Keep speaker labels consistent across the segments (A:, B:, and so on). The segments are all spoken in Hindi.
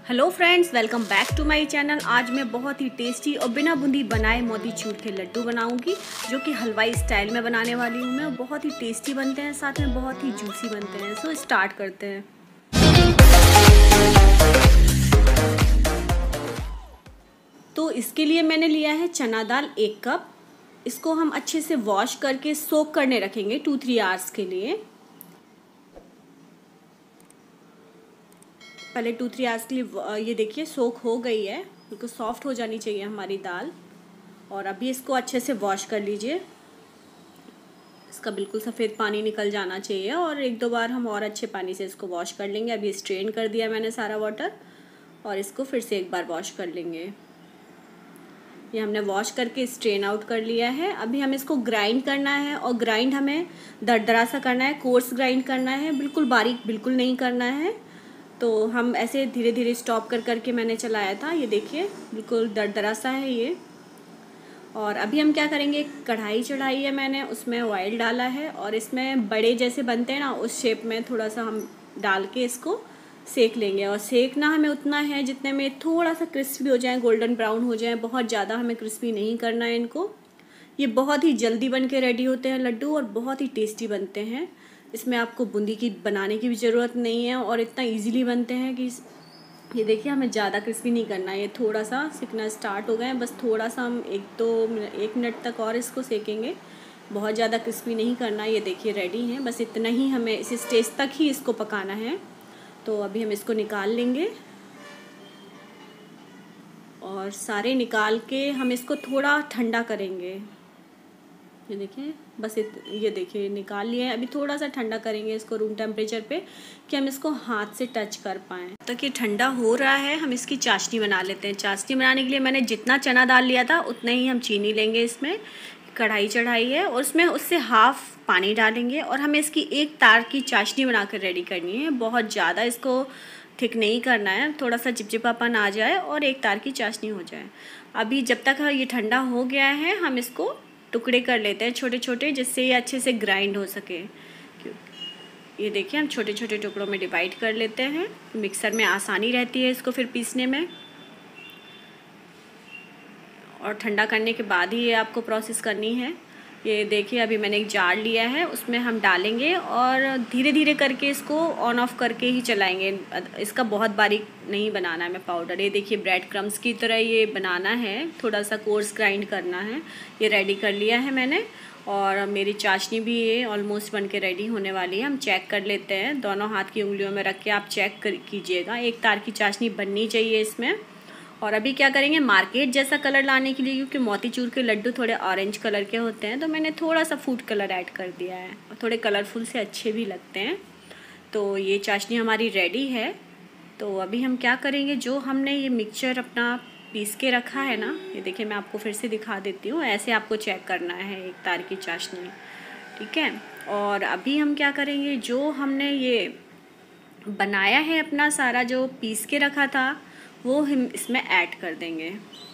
A: Hello friends, welcome back to my channel. आज मैं बहुत ही टेस्टी और बिना बूंदी बनाए मोतीचूर के लड्डू बनाऊंगी, जो कि हलवाई स्टाइल में बनाने वाली हूं मैं। बहुत ही टेस्टी बनते हैं, साथ में बहुत ही जूसी बनते हैं। सो स्टार्ट करते हैं। तो इसके लिए मैंने लिया है चना दाल 1 कप। इसको हम अच्छे से वॉश करके सोक करने रखेंगे 2-3 आवर्स के लिए। पहले 2-3 आवर्स के लिए ये देखिए सोक हो गई है, बिल्कुल सॉफ्ट हो जानी चाहिए हमारी दाल। और अभी इसको अच्छे से वॉश कर लीजिए। इसका बिल्कुल सफ़ेद पानी निकल जाना चाहिए और 1-2 बार हम और अच्छे पानी से इसको वॉश कर लेंगे। अभी स्ट्रेन कर दिया मैंने सारा वाटर और इसको फिर से एक बार वॉश कर लेंगे। ये हमने वॉश करके स्ट्रेन आउट कर लिया है। अभी हमें इसको ग्राइंड करना है और ग्राइंड हमें दरदरा सा करना है, कोर्स ग्राइंड करना है, बिल्कुल बारीक बिल्कुल नहीं करना है। तो हम ऐसे धीरे धीरे स्टॉप कर करके मैंने चलाया था। ये देखिए बिल्कुल दरदरा सा है ये। और अभी हम क्या करेंगे, कढ़ाई चढ़ाई है मैंने, उसमें ऑयल डाला है और इसमें बड़े जैसे बनते हैं ना, उस शेप में थोड़ा सा हम डाल के इसको सेक लेंगे। और सेकना हमें उतना है जितने में थोड़ा सा क्रिस्पी हो जाए, गोल्डन ब्राउन हो जाए। बहुत ज़्यादा हमें क्रिस्पी नहीं करना है इनको। ये बहुत ही जल्दी बन के रेडी होते हैं लड्डू और बहुत ही टेस्टी बनते हैं। इसमें आपको बूंदी की बनाने की भी ज़रूरत नहीं है और इतना इजीली बनते हैं कि ये देखिए हमें ज़्यादा क्रिस्पी नहीं करना है। ये थोड़ा सा सिकना स्टार्ट हो गए हैं, बस थोड़ा सा हम 1 मिनट तक और इसको सेकेंगे। बहुत ज़्यादा क्रिस्पी नहीं करना। ये देखिए रेडी हैं, बस इतना ही हमें इस स्टेज तक ही इसको पकाना है। तो अभी हम इसको निकाल लेंगे और सारे निकाल के हम इसको थोड़ा ठंडा करेंगे। ये देखिए बस ये देखिए निकाल लिए हैं। अभी थोड़ा सा ठंडा करेंगे इसको रूम टेम्परेचर पे, कि हम इसको हाथ से टच कर पाएँ। तक ये ठंडा हो रहा है, हम इसकी चाशनी बना लेते हैं। चाशनी बनाने के लिए मैंने जितना चना दाल लिया था उतना ही हम चीनी लेंगे। इसमें कढ़ाई चढ़ाई है और उसमें उससे हाफ पानी डालेंगे और हमें इसकी 1 तार की चाशनी बना कर रेडी करनी है। बहुत ज़्यादा इसको थिक नहीं करना है, थोड़ा सा चिपचिपापन आ जाए और 1 तार की चाशनी हो जाए। अभी जब तक ये ठंडा हो गया है, हम इसको टुकड़े कर लेते हैं छोटे छोटे, जिससे ये अच्छे से ग्राइंड हो सके। ये देखिए हम छोटे छोटे टुकड़ों में डिवाइड कर लेते हैं। मिक्सर में आसानी रहती है इसको फिर पीसने में। और ठंडा करने के बाद ही ये आपको प्रोसेस करनी है। ये देखिए अभी मैंने एक जार लिया है, उसमें हम डालेंगे और धीरे धीरे करके इसको ऑन ऑफ करके ही चलाएंगे। इसका बहुत बारीक नहीं बनाना है हमें पाउडर। ये देखिए ब्रेड क्रम्स की तरह ये बनाना है, थोड़ा सा कोर्स ग्राइंड करना है। ये रेडी कर लिया है मैंने और मेरी चाशनी भी ये ऑलमोस्ट बन के रेडी होने वाली है। हम चेक कर लेते हैं, दोनों हाथ की उंगलियों में रख के आप चेक कीजिएगा। 1 तार की चाशनी बननी चाहिए इसमें। और अभी क्या करेंगे, मार्केट जैसा कलर लाने के लिए, क्योंकि मोतीचूर के लड्डू थोड़े ऑरेंज कलर के होते हैं, तो मैंने थोड़ा सा फूड कलर ऐड कर दिया है और थोड़े कलरफुल से अच्छे भी लगते हैं। तो ये चाशनी हमारी रेडी है। तो अभी हम क्या करेंगे, जो हमने ये मिक्सचर अपना पीस के रखा है ना, ये देखिए मैं आपको फिर से दिखा देती हूँ। ऐसे आपको चेक करना है 1 तार की चाशनी, ठीक है। और अभी हम क्या करेंगे, जो हमने ये बनाया है अपना सारा जो पीस के रखा था, वो हम इसमें ऐड कर देंगे।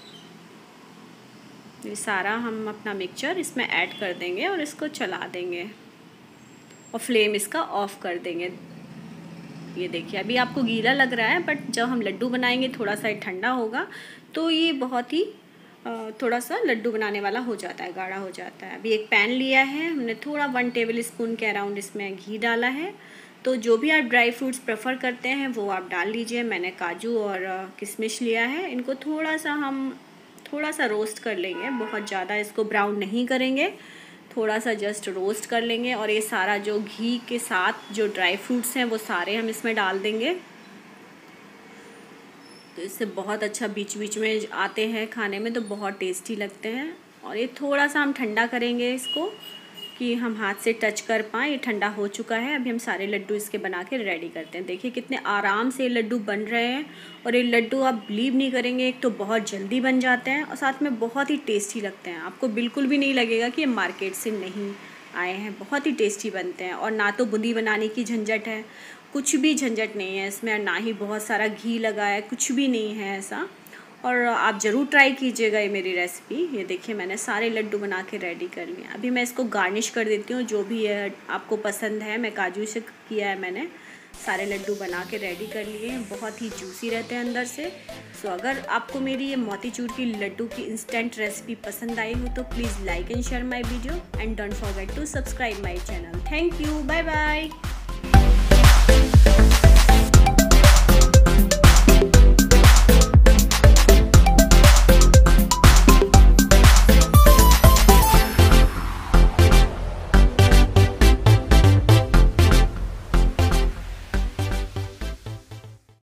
A: ये सारा हम अपना मिक्सचर इसमें ऐड कर देंगे और इसको चला देंगे और फ्लेम इसका ऑफ कर देंगे। ये देखिए अभी आपको गीला लग रहा है, बट जब हम लड्डू बनाएंगे थोड़ा सा ठंडा होगा तो ये बहुत ही थोड़ा सा लड्डू बनाने वाला हो जाता है, गाढ़ा हो जाता है। अभी एक पैन लिया है हमने, थोड़ा 1 टेबल स्पून के अराउंड इसमें घी डाला है। तो जो भी आप ड्राई फ्रूट्स प्रेफर करते हैं वो आप डाल लीजिए। मैंने काजू और किशमिश लिया है। इनको थोड़ा सा रोस्ट कर लेंगे, बहुत ज़्यादा इसको ब्राउन नहीं करेंगे, थोड़ा सा जस्ट रोस्ट कर लेंगे। और ये सारा जो घी के साथ जो ड्राई फ्रूट्स हैं वो सारे हम इसमें डाल देंगे। तो इससे बहुत अच्छा बीच बीच में आते हैं खाने में, तो बहुत टेस्टी लगते हैं। और ये थोड़ा सा हम ठंडा करेंगे इसको, कि हम हाथ से टच कर पाएँ। ये ठंडा हो चुका है। अभी हम सारे लड्डू इसके बना के रेडी करते हैं। देखिए कितने आराम से ये लड्डू बन रहे हैं और ये लड्डू आप बिलीव नहीं करेंगे, एक तो बहुत जल्दी बन जाते हैं और साथ में बहुत ही टेस्टी लगते हैं। आपको बिल्कुल भी नहीं लगेगा कि ये मार्केट से नहीं आए हैं। बहुत ही टेस्टी बनते हैं और ना तो बूंदी बनाने की झंझट है, कुछ भी झंझट नहीं है इसमें, ना ही बहुत सारा घी लगा है, कुछ भी नहीं है ऐसा। और आप ज़रूर ट्राई कीजिएगा ये मेरी रेसिपी। ये देखिए मैंने सारे लड्डू बना के रेडी कर लिए। अभी मैं इसको गार्निश कर देती हूँ, जो भी है आपको पसंद है। मैं काजू से किया है मैंने, सारे लड्डू बना के रेडी कर लिए हैं। बहुत ही जूसी रहते हैं अंदर से। सो अगर आपको मेरी ये मोतीचूर की लड्डू की इंस्टेंट रेसिपी पसंद आई हो तो please like and share my video and don't forget to subscribe my channel. Thank you, bye bye.